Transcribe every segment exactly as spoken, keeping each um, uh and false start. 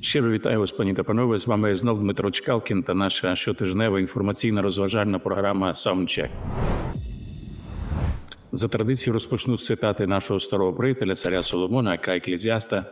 Щиро вітаю вас, пані та панове. З вами знов Дмитро Чкалкін та наша щотижнева інформаційно-розважальна програма «Саундчек». За традицією розпочну з цитати нашого старого приятеля, царя Соломона, Ка Еклезіаста.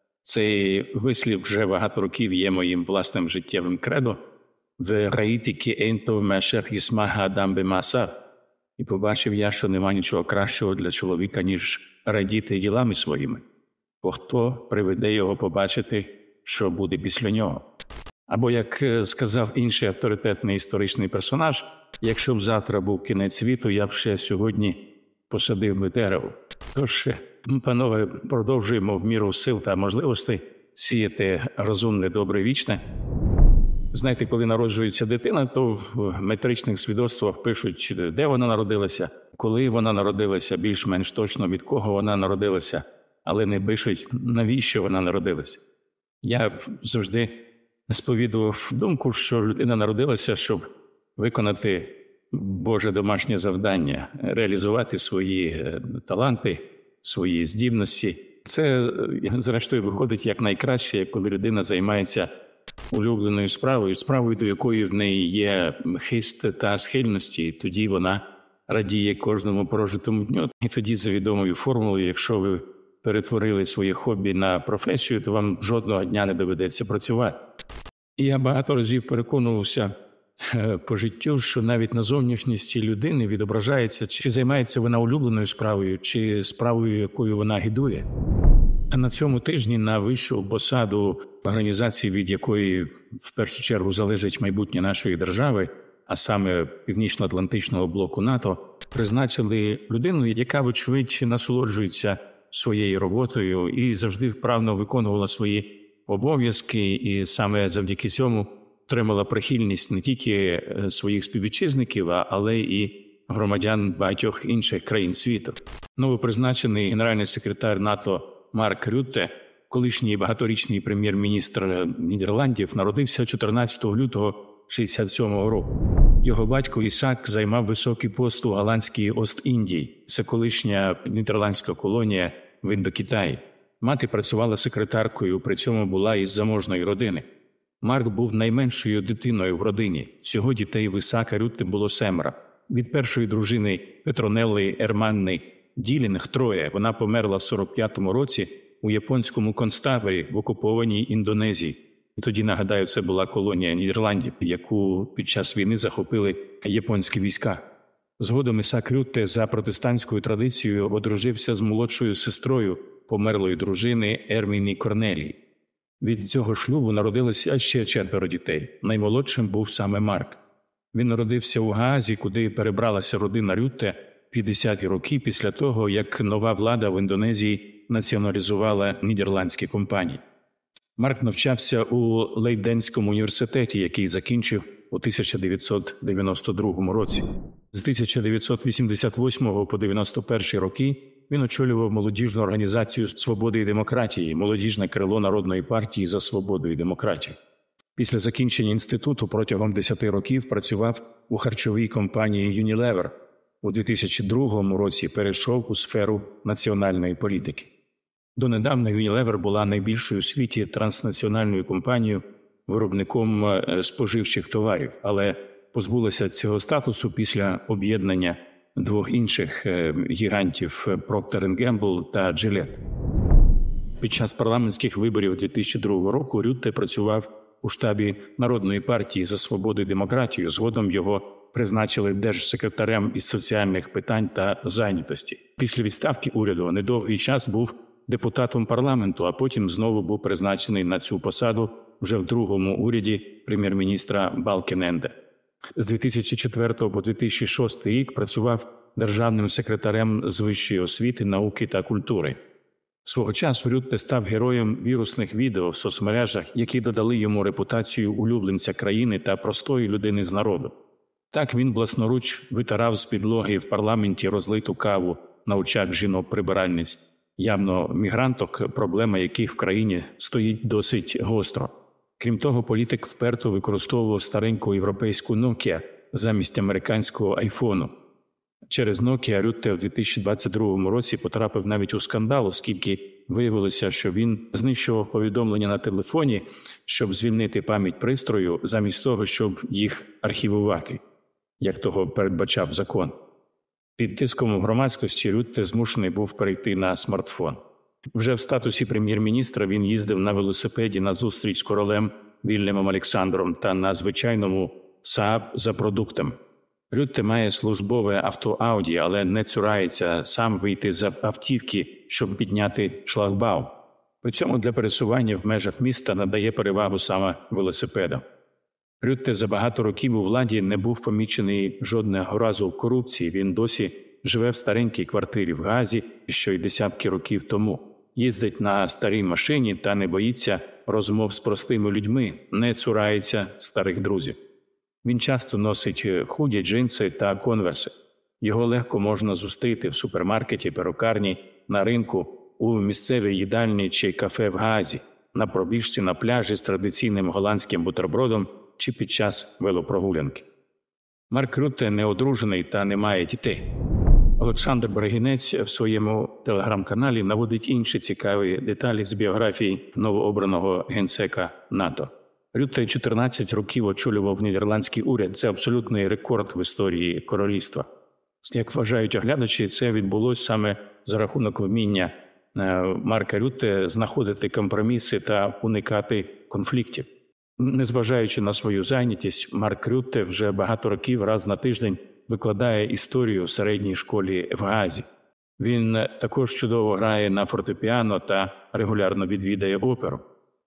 Цей вислів вже багато років є моїм власним життєвим кредо. «В раїті кі ейнтов мешер єсмага адам бемасар». І побачив я, що нема нічого кращого для чоловіка, ніж радіти ділами своїми. Бо хто приведе його побачити, що буде після нього. Або, як сказав інший авторитетний історичний персонаж, якщо б завтра був кінець світу, я б ще сьогодні посадив би дерево. Тож, панове, продовжуємо в міру сил та можливостей сіяти розумне, добре, вічне. Знаєте, коли народжується дитина, то в метричних свідоцтвах пишуть, де вона народилася, коли вона народилася, більш-менш точно від кого вона народилася, але не пишуть, навіщо вона народилася. Я завжди сповідував думку, що людина народилася, щоб виконати Боже домашнє завдання, реалізувати свої таланти, свої здібності. Це, зрештою, виходить як найкраще, коли людина займається улюбленою справою, справою, до якої в неї є хист та схильності. І тоді вона радіє кожному прожитому дню. І тоді за відомою формулою, якщо ви перетворили своє хобі на професію, то вам жодного дня не доведеться працювати. І я багато разів переконувався по життю, що навіть на зовнішності людини відображається, чи займається вона улюбленою справою, чи справою, якою вона гидує. А на цьому тижні на вищу посаду організації, від якої в першу чергу залежить майбутнє нашої держави, а саме Північно-Атлантичного блоку НАТО, призначили людину, яка, вочевидь, насолоджується своєю роботою і завжди вправно виконувала свої обов'язки, і саме завдяки цьому отримала прихильність не тільки своїх співвітчизників, але і громадян багатьох інших країн світу. Новопризначений генеральний секретар НАТО Марк Рютте, колишній багаторічний прем'єр-міністр Нідерландів, народився чотирнадцятого лютого шістдесят сьомого року. Його батько Ісак займав високий пост у голландській Ост-Індії. Це колишня нідерландська колонія в Індокитаї. Мати працювала секретаркою, при цьому була із заможної родини. Марк був найменшою дитиною в родині. Всього дітей в Ісака Рютте було семеро. Від першої дружини Петронелли Ерманни Ділінг троє. Вона померла в сорок п'ятому році у японському концтаборі в окупованій Індонезії. І тоді, нагадаю, це була колонія Нідерландів, яку під час війни захопили японські війська. Згодом Ісак Рютте за протестантською традицією одружився з молодшою сестрою померлої дружини Ерміні Корнелії. Від цього шлюбу народилося ще четверо дітей. Наймолодшим був саме Марк. Він народився у Гаазі, куди перебралася родина Рютте в п'ятдесяті роки після того, як нова влада в Індонезії націоналізувала нідерландські компанії. Марк навчався у Лейденському університеті, який закінчив у тисяча дев'ятсот дев'яносто другому році. З тисяча дев'ятсот вісімдесят восьмого по дев'яносто перший роки він очолював молодіжну організацію «Свободи і демократії», молодіжне крило Народної партії за свободу і демократію. Після закінчення інституту протягом десяти років працював у харчовій компанії Unilever. У дві тисячі другому році перейшов у сферу національної політики. Донедавна Unilever була найбільшою у світі транснаціональною компанією, виробником споживчих товарів, але позбулася цього статусу після об'єднання двох інших гігантів Procter енд Gamble та Gillette. Під час парламентських виборів дві тисячі другого року Рютте працював у штабі Народної партії за свободу і демократію. Згодом його призначили держсекретарем із соціальних питань та зайнятості. Після відставки уряду недовгий час був депутатом парламенту, а потім знову був призначений на цю посаду вже в другому уряді прем'єр-міністра Балкененде. З дві тисячі четвертого по дві тисячі шостий рік працював державним секретарем з вищої освіти, науки та культури. Свого часу Рютте став героєм вірусних відео в соцмережах, які додали йому репутацію улюбленця країни та простої людини з народу. Так він власноруч витирав з підлоги в парламенті розлиту каву на очах жінок-прибиральниць, явно мігранток, проблема яких в країні стоїть досить гостро. Крім того, політик вперто використовував стареньку європейську Nokia замість американського айфону. Через Nokia Рютте в дві тисячі двадцять другому році потрапив навіть у скандал, оскільки виявилося, що він знищував повідомлення на телефоні, щоб звільнити пам'ять пристрою, замість того, щоб їх архівувати, як того передбачав закон. Під тиском громадськості Рютте змушений був перейти на смартфон. Вже в статусі прем'єр-міністра він їздив на велосипеді на зустріч з королем Вільямом Олександром та на звичайному Saab за продуктом. Рютте має службове авто Ауді, але не цурається сам вийти з автівки, щоб підняти шлагбаум. При цьому для пересування в межах міста надає перевагу саме велосипедам. Рютте за багато років у владі не був помічений жодного разу в корупції. Він досі живе в старенькій квартирі в Гаазі, що й десятки років тому. Їздить на старій машині та не боїться розмов з простими людьми, не цурається старих друзів. Він часто носить худі, джинси та конверси. Його легко можна зустріти в супермаркеті, перукарні, на ринку, у місцевій їдальні чи кафе в Гаазі, на пробіжці на пляжі з традиційним голландським бутербродом чи під час велопрогулянки. Марк Рютте не одружений та не має дітей. Олександр Брагінець в своєму телеграм-каналі наводить інші цікаві деталі з біографії новообраного генсека НАТО. Рютте чотирнадцять років очолював нідерландський уряд. Це абсолютний рекорд в історії королівства. Як вважають оглядачі, це відбулося саме за рахунок вміння Марка Рютте знаходити компроміси та уникати конфліктів. Незважаючи на свою зайнятість, Марк Рютте вже багато років раз на тиждень викладає історію в середній школі в Гаазі. Він також чудово грає на фортепіано та регулярно відвідає оперу.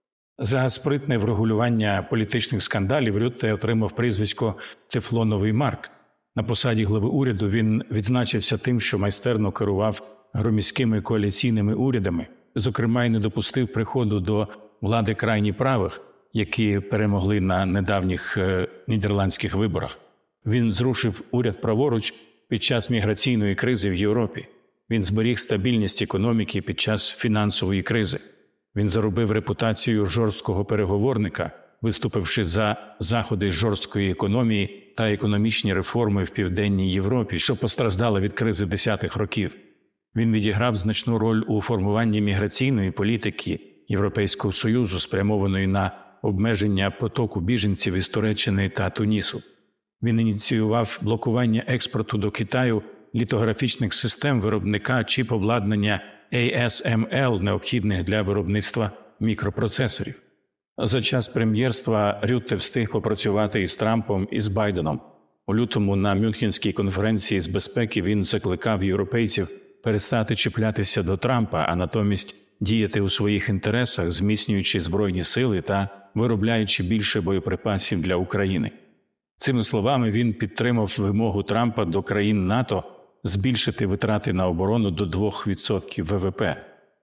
За спритне врегулювання політичних скандалів Рютте отримав прізвисько «Тефлоновий Марк». На посаді глави уряду він відзначився тим, що майстерно керував громіськими коаліційними урядами, зокрема й не допустив приходу до влади крайні правих, які перемогли на недавніх е, нідерландських виборах. Він зрушив уряд праворуч під час міграційної кризи в Європі. Він зберіг стабільність економіки під час фінансової кризи. Він заробив репутацію жорсткого переговорника, виступивши за заходи жорсткої економії та економічні реформи в Південній Європі, що постраждали від кризи десятих років. Він відіграв значну роль у формуванні міграційної політики Європейського Союзу, спрямованої на обмеження потоку біженців із Туреччини та Тунісу. Він ініціював блокування експорту до Китаю літографічних систем виробника чіп-обладнання ей ес ем ел, необхідних для виробництва мікропроцесорів. За час прем'єрства Рютте встиг попрацювати із Трампом і з Байденом. У лютому на Мюнхенській конференції з безпеки він закликав європейців перестати чіплятися до Трампа, а натомість діяти у своїх інтересах, зміцнюючи збройні сили та виробляючи більше боєприпасів для України. Цими словами він підтримав вимогу Трампа до країн НАТО збільшити витрати на оборону до двох відсотків ве ве пе.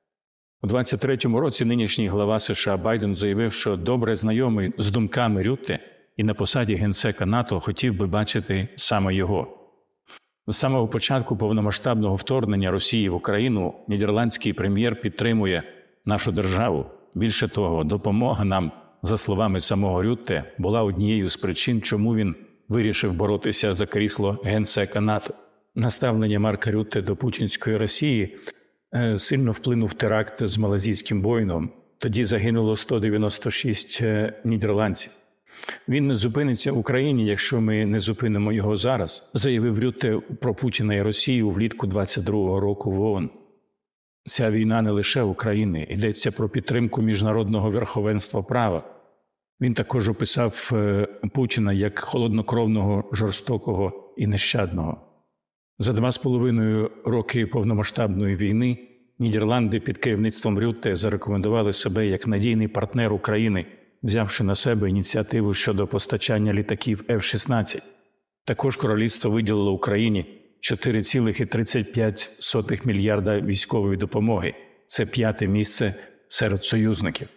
У двадцять третьому році нинішній глава США Байден заявив, що добре знайомий з думками Рютте і на посаді генсека НАТО хотів би бачити саме його. З самого початку повномасштабного вторгнення Росії в Україну нідерландський прем'єр підтримує нашу державу. Більше того, допомога нам, за словами самого Рютте, була однією з причин, чому він вирішив боротися за крісло генсека НАТО. На ставлення Марка Рютте до путінської Росії сильно вплинув теракт з малазійським Боїнгом. Тоді загинуло сто дев'яносто шість нідерландців. Він не зупиниться в Україні, якщо ми не зупинимо його зараз, заявив Рютте про Путіна і Росію влітку двадцять другого року в ООН. Ця війна не лише України, йдеться про підтримку міжнародного верховенства права. Він також описав Путіна як холоднокровного, жорстокого і нещадного. За два з половиною роки повномасштабної війни Нідерланди під керівництвом Рютте зарекомендували себе як надійний партнер України, взявши на себе ініціативу щодо постачання літаків еф шістнадцять. Також королівство виділило Україні чотири цілих тридцять п'ять сотих мільярда військової допомоги. Це п'яте місце серед союзників.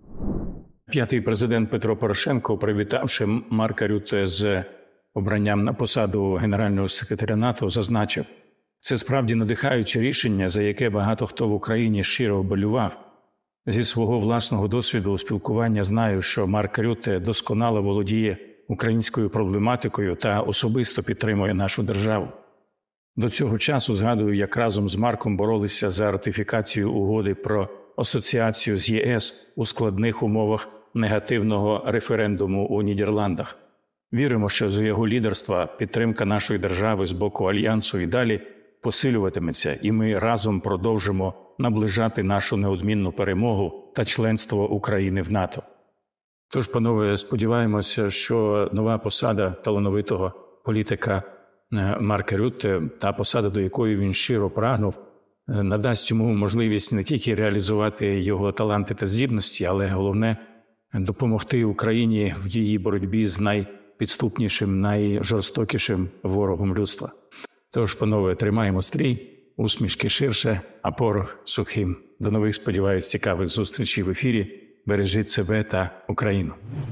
П'ятий президент Петро Порошенко, привітавши Марка Рютте з обранням на посаду генерального секретаря НАТО, зазначив: «Це справді надихаюче рішення, за яке багато хто в Україні щиро вболював. Зі свого власного досвіду спілкування знаю, що Марк Рютте досконало володіє українською проблематикою та особисто підтримує нашу державу. До цього часу згадую, як разом з Марком боролися за ратифікацію угоди про асоціацію з ЄС у складних умовах негативного референдуму у Нідерландах. Віримо, що за його лідерства підтримка нашої держави з боку Альянсу і далі посилюватиметься, і ми разом продовжимо наближати нашу неодмінну перемогу та членство України в НАТО. Тож, панове, сподіваємося, що нова посада талановитого політика Марка Рютте, та посада, до якої він щиро прагнув, надасть йому можливість не тільки реалізувати його таланти та здібності, але головне – допомогти Україні в її боротьбі з найпідступнішим, найжорстокішим ворогом людства. Тож, панове, тримаємо стрій, усмішки ширше, а порох сухим. До нових, сподіваюсь, цікавих зустрічей в ефірі. Бережіть себе та Україну.